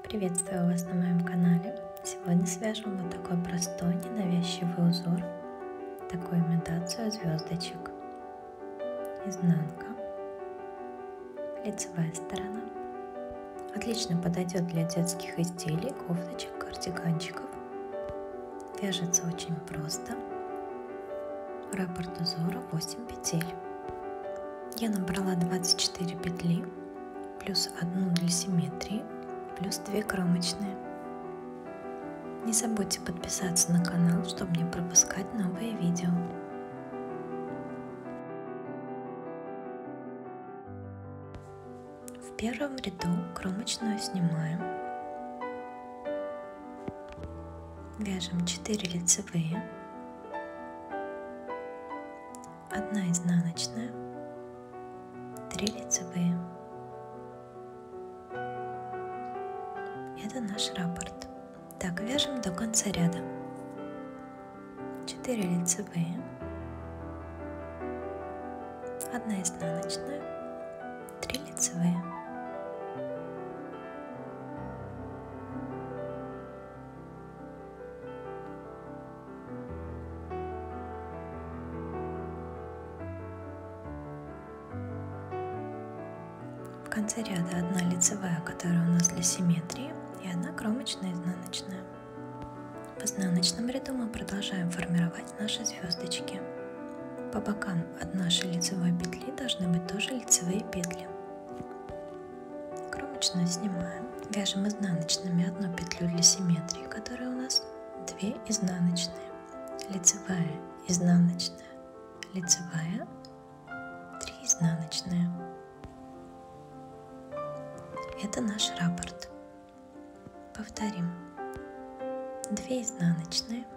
Приветствую вас на моем канале. Сегодня свяжем вот такой простой, ненавязчивый узор, такую имитацию звездочек. Изнанка, лицевая сторона. Отлично подойдет для детских изделий, кофточек, кардиганчиков. Вяжется очень просто. Раппорт узора 8 петель. Я набрала 24 петли, плюс одну для симметрии, плюс 2 кромочные. Не забудьте подписаться на канал, чтобы не пропускать новые видео. В первом ряду кромочную снимаем. Вяжем 4 лицевые, 1 изнаночная, 3 лицевые. Это наш раппорт. Так, вяжем до конца ряда. 4 лицевые, 1 изнаночная, 3 лицевые. В конце ряда 1 лицевая, которая у нас для симметрии, и 1 кромочная изнаночная. В изнаночном ряду мы продолжаем формировать наши звездочки. По бокам от нашей лицевой петли должны быть тоже лицевые петли. Кромочную снимаем, вяжем изнаночными 1 петлю для симметрии, которая у нас 2 изнаночные, лицевая, изнаночная, лицевая, 3 изнаночные. Это наш раппорт. Повторим. 2 изнаночные,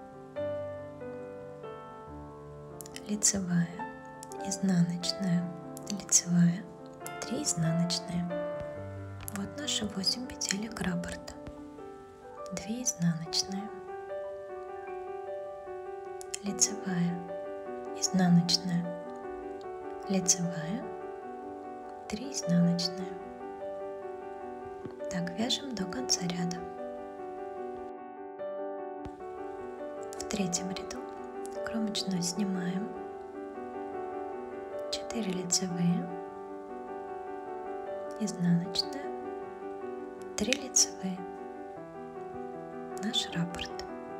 лицевая, изнаночная, лицевая, 3 изнаночные. Вот наши 8 петелек раппорта. 2 изнаночные, лицевая, изнаночная, лицевая, 3 изнаночные. Так, вяжем до конца ряда. В третьем ряду кромочную снимаем, 4 лицевые, изнаночная, 3 лицевые. Наш раппорт.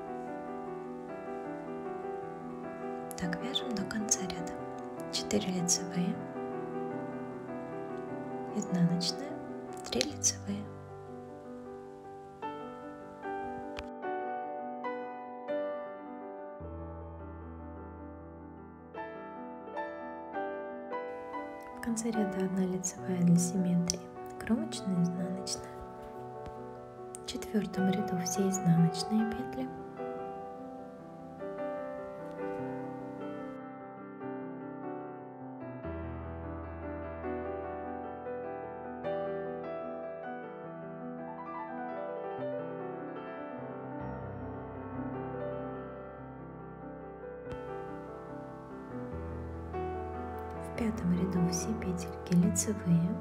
Так, вяжем до конца ряда. 4 лицевые, изнаночная, 3 лицевые. В конце ряда 1 лицевая для симметрии, кромочная, изнаночная. В четвертом ряду все изнаночные петли. В пятом ряду все петельки лицевые.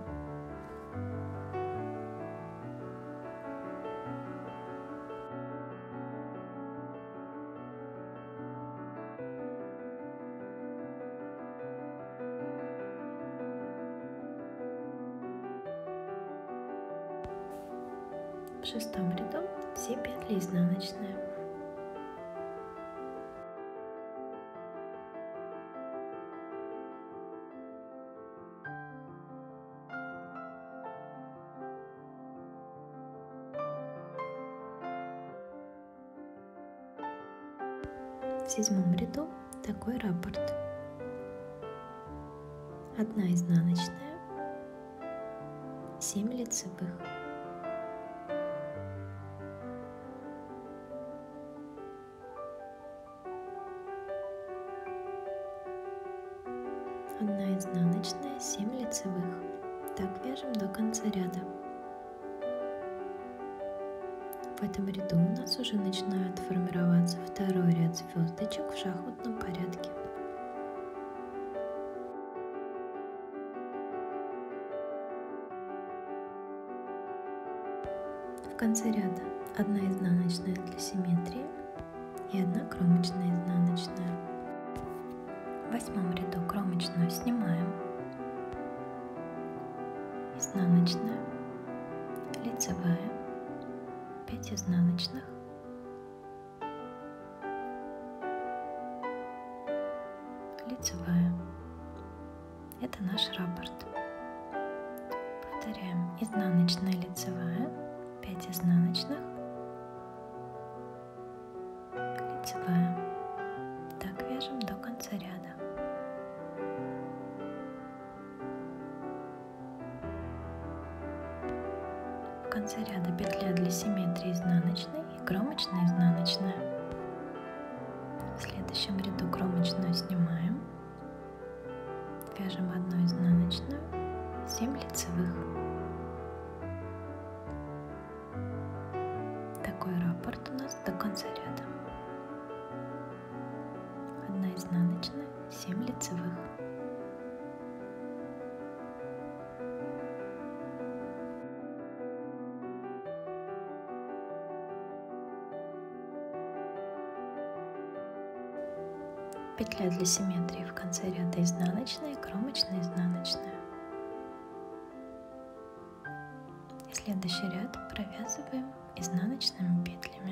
В шестом ряду все петли изнаночные. В седьмом ряду такой раппорт. 1 изнаночная, 7 лицевых. Одна изнаночная, 7 лицевых. Так, вяжем до конца ряда. В этом ряду у нас уже начинает формироваться второй ряд звездочек в шахматном порядке. конце ряда 1 изнаночная для симметрии и 1 кромочная изнаночная. В 8 ряду кромочную снимаем, изнаночная, лицевая, 5 изнаночных, лицевая. Это наш раппорт. Повторяем: изнаночная, лицевая, 5 изнаночных, лицевая. Так вяжем до конца ряда. В конце ряда петля для симметрии изнаночной и кромочная изнаночная. В следующем ряду кромочную снимаем, вяжем 1 изнаночную, 7 лицевых. Такой раппорт у нас до конца ряда. 1 изнаночная, 7 лицевых. Петля для симметрии в конце ряда изнаночная и кромочная изнаночная. И следующий ряд провязываем изнаночными петлями.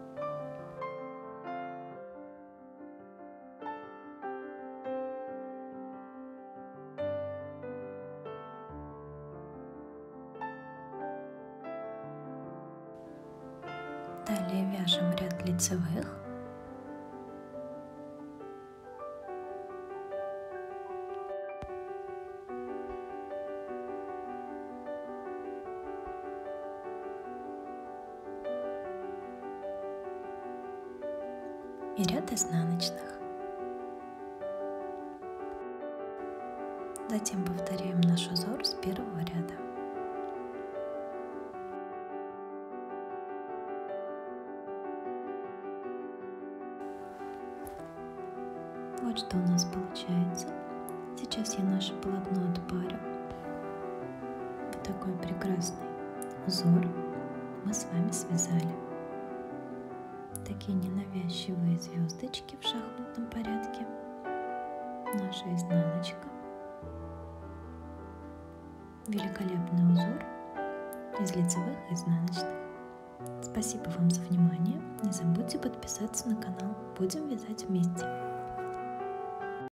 Далее вяжем ряд лицевых. И ряд изнаночных. Затем повторяем наш узор с первого ряда. Вот что у нас получается. Сейчас я наше полотно отпарю. Вот такой прекрасный узор мы с вами связали. Такие ненавязчивые звездочки в шахматном порядке. Наша изнаночка. Великолепный узор из лицевых и изнаночных. Спасибо вам за внимание. Не забудьте подписаться на канал. Будем вязать вместе.